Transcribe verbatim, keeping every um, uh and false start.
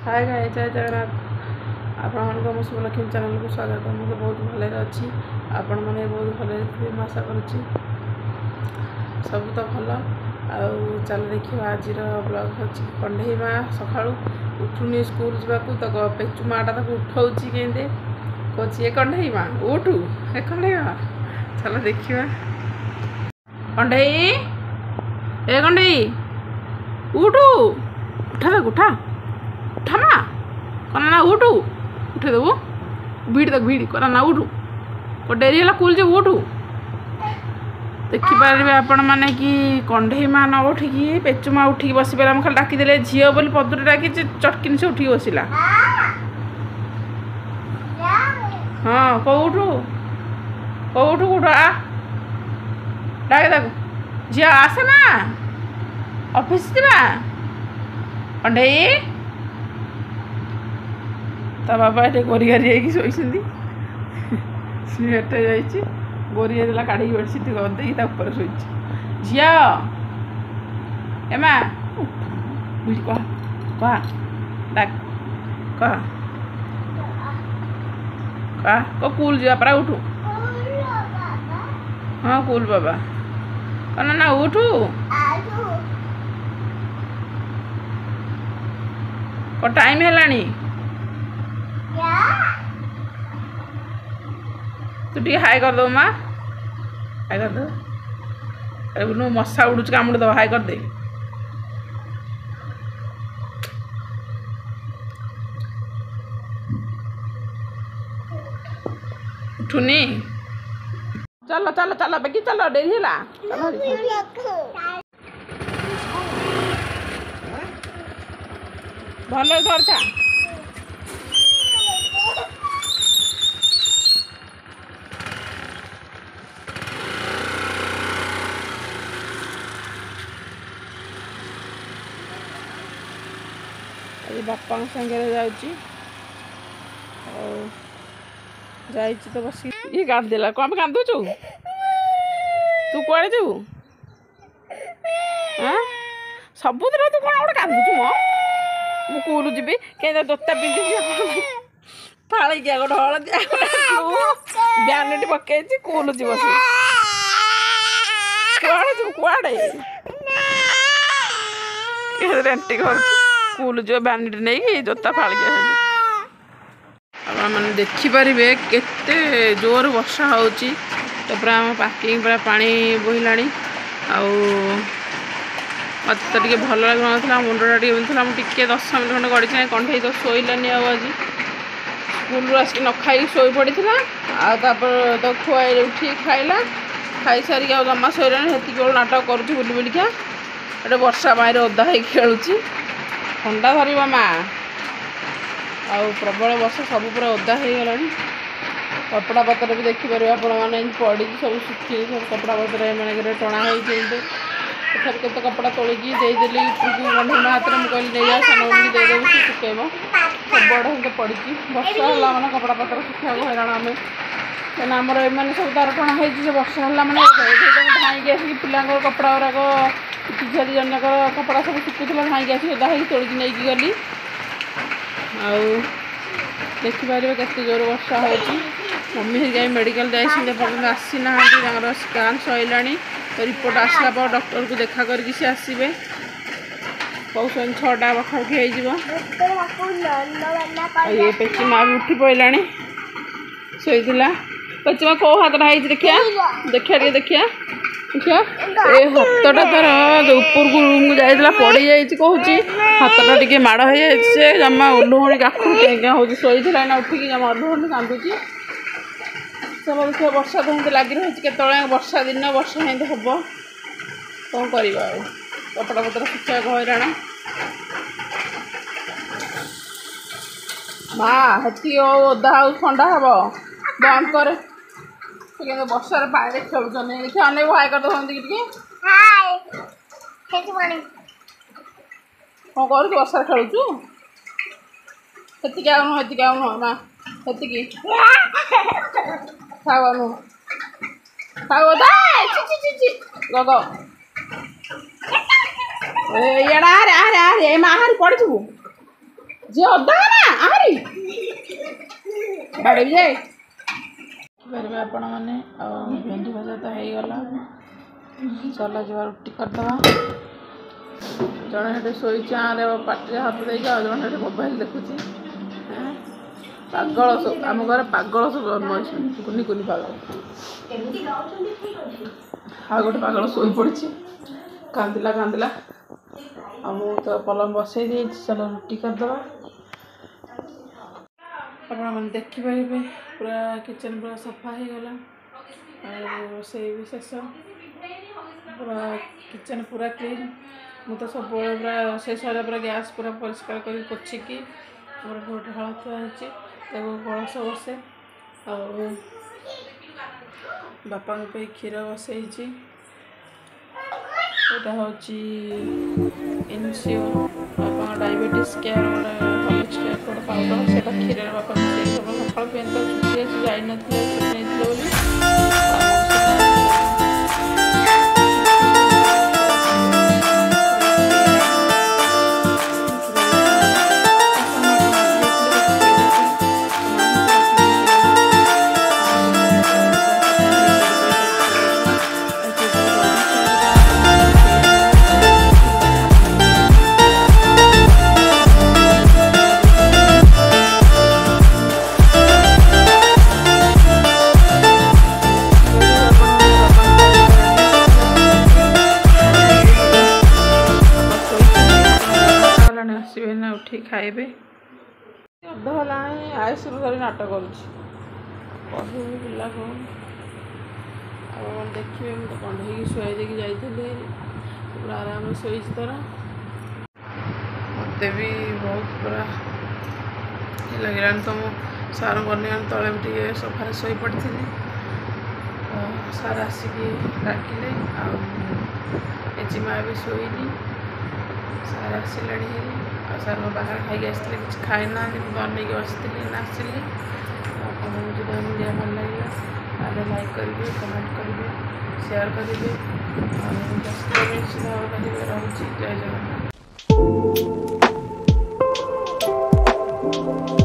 हाय गाय जय जगन्नाथ आपण मो शुभलक्ष्मी चैनल को स्वागत। मुझे बहुत भले अच्छी आपण मैंने बहुत भले आशा करुच्ची सब तो भल आउ चल देखा आज ब्लग हूँ कंढे माँ सका उठुनी स्कूल जावाक तो पेचु माटा तक उठाऊँगी केंदे कहे कंढे माँ उठू ए कंढे माँ चल देखा कंढे ए कंढे उठू उठा देख उठा उठा ना कना ना उठू उठे देबू भिड़ तक भिड़ कना ना उठू को डेरी है कुल जो उठू देखिपारे आपण मैंने कि कंढे माँ न उठिकी पेचु माँ उठिकी बसी पारे खाली डाकिदेले झील बोली पदुरी डाकी चटकिन से उठिकी बसला। हाँ कौठू कौठू कौठ आ डाके ताकू झील आसे ना ऑफिस जा कंढे ता बाबा ये गोरीगारी शोती सी एटे गोरी देला काढ़ी बेडसीट करदे शोची झिया एमा बुझ कह कह डाक कह कह को कूल जा परा उठू हाँ कूल बाबा कना ना उठू को टाइम है तू टे हाई कर दो माँ हाई कर दो अरे मशा उड़ू कामुड़ दब हाई कर दे उठुनी चलो चलो चलो बेगी चलो डेरी है भल धरता बापा सागे जा तो बस ये कांदेला कौन कांदुचु तू कड़े जाऊ हाँ सबुदिन तू कौन गोटे कांदुचु मो मु कूल जी कहीं जोता पिंधि फाड़ी क्या गोटे हलदिया ब्यानेट पकई कूल जी बस कड़े जी कड़े रेंटी घर कूल जो ब्यानेट नहीं जोता फाड़ी मैंने देखिपारे केते जोर वर्षा होची तो पूरा पार्किंग पूरा पानी बोहिला मत तो टे भल लगुना मुंडा टे बिंधुला मुझे दस मिनट खंडे गड़ी कंढे तो शोलानी आज स्कूल आसिक न खाई शो पड़ा आपर तो खुआई उठी खाइला खाई सारिक जमा शोलानी से केवल नाटक करुच्ची बुली बुलिका गोटे वर्षा पानी ओदा हो खेलुची ठंडा धर माँ आउ प्रबल वर्षा सब पूरा ओदा हो गला कपड़ा पतर भी देखिपारे आपने पड़ी सब सुखी सब कपड़ा पतर मैंने टणा होते तथा के कपड़ा तोलिकी देदेली कंढे माँ हाथ में कहली नहीं जा सान बोलिकी देदेव से सुखेब सब बड़ हम पड़ी वर्षा है मैंने कपड़ा पतर सुखा हैरान आम क्या आमर एम सब तार टणा होती वर्षा है मैंने धाई आसिक पिला कपड़ा गुराक झील दी जन कपड़ा सब सुखुला धाई आसिक ओदा हो तोलिकी नहीं गली देखिपारे केते जोर वर्षा होती मम्मी हरिका मेडिकल जापर्यंत आसी ना स्कान सैला तो रिपोर्ट आसला पर डॉक्टर को देखा करके सी आसबे कौन छटा पाखापाखि ये पेची माँ भी उठी पड़ा शोला पेची माँ कौ हाथ देखिया देखिया टे देखिया देखिया ए हाथटा तार ऊपर को रूम जाइला पड़ी जाइए कहूँ हाथटा टे माड़ हो जाए जमा ओल्लुहणी काखू क्या हो शोला ना उठिकी जमा ओल्लुहणी कांदुची चलो देखिए वर्षा तो हमें लगी रही केत वर्षा दिन वर्षा हिंदी हम कौन करवा कपड़ा पतर सुखा हैरान माँ हेती ओदा ठंडा हम बंद कर वर्षार पानी खेलुन देखिए अनेक हाई कर दे कौन कर वर्षार खेलुचु हेतिक आनु हेतिक आनु माँ हेतिक खाओ खाओ गो ये आरे आरे आरे माँ हारी पड़ जे अदा ना आरी बाड़े भी जाए पारे आपण मैंने भेंडी भजा तो हो गला चल जा रुटी करदे जड़े शोई आँरे पाटे हाथ दे जड़े मोबाइल देखुची पागल सब आम घर पागल सब जन्म कुनि कुनि पागल आ गोटे पागल शोई पड़ी कांदिला कांदिला आ मु तो पलम बसई दे चल रुटी करदे आप देखिपारे पूरा किचन पूरा सफा हो गला रोसे भी शेष पूरा किचन पूरा क्लीन मु तो सब पूरा रोसे सारा पूरा गैस पूरा परिष्कार कर पोछिकी गोटे हल थुआई कलश बसे बापा क्षीर बसई यहाँ हूँ इनसियो बापा डायबिटीज केयर गोटे हॉर्लिक्स केयर गोटे पाउडर से क्षीर बापा सकाल पे छुट्टी जाई छुट्टी बोली उठी खाइबे अधला आईस धरी नाटक करूँ पिला को देखिए मुझे कंधे शुआई देकी जाइए पूरा आराम शोई तर मत भी बहुत पूरा लगे तो मो सार गने तले टे सोफार शोई पड़ी सार आसिकी डाकिले आजिमा भी शोनी सार आसला सार बाहर खाई आसते कुछ खाई ना बनई बसती आसली आपको भिडियो भल लगे लाइक करेंगे कमेंट करेंगे शेयर करेंगे सब्सक्राइब करेंगे रोचे जय जगन्नाथ।